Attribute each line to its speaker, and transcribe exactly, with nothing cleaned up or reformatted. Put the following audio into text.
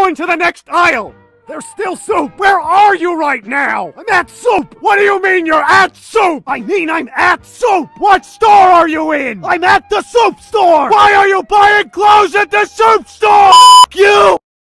Speaker 1: going to the next aisle! There's still soup! Where are you right now? I'm at soup! What do you mean you're at soup? I mean I'm at soup! What store are you in? I'm at the soup store! Why are you buying clothes at the soup store? F*** you!